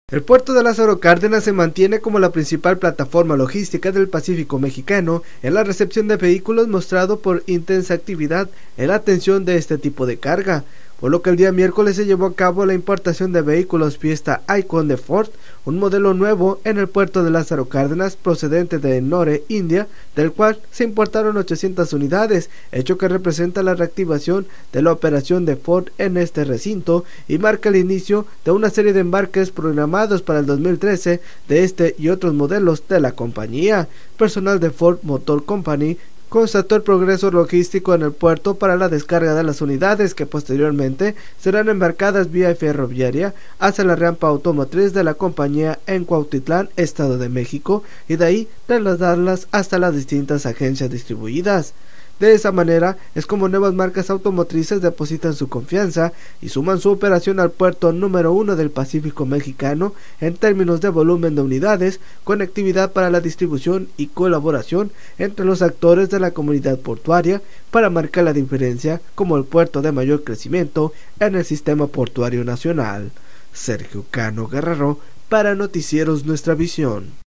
El puerto de Lázaro Cárdenas se mantiene como la principal plataforma logística del Pacífico mexicano en la recepción de vehículos, mostrado por intensa actividad en la atención de este tipo de carga, por lo que el día miércoles se llevó a cabo la importación de vehículos Fiesta Icon de Ford, un modelo nuevo en el puerto de Lázaro Cárdenas procedente de Ennore, India, del cual se importaron 800 unidades, hecho que representa la reactivación de la operación de Ford en este recinto y marca el inicio de una serie de embarques programados para el 2013 de este y otros modelos de la compañía. Personal de Ford Motor Company constató el progreso logístico en el puerto para la descarga de las unidades, que posteriormente serán embarcadas vía ferroviaria hacia la rampa automotriz de la compañía en Cuautitlán, Estado de México, y de ahí trasladarlas hasta las distintas agencias distribuidas. De esa manera es como nuevas marcas automotrices depositan su confianza y suman su operación al puerto número 1 del Pacífico mexicano en términos de volumen de unidades, conectividad para la distribución y colaboración entre los actores de la comunidad portuaria para marcar la diferencia como el puerto de mayor crecimiento en el sistema portuario nacional. Sergio Cano Guerrero para Noticieros Nuestra Visión.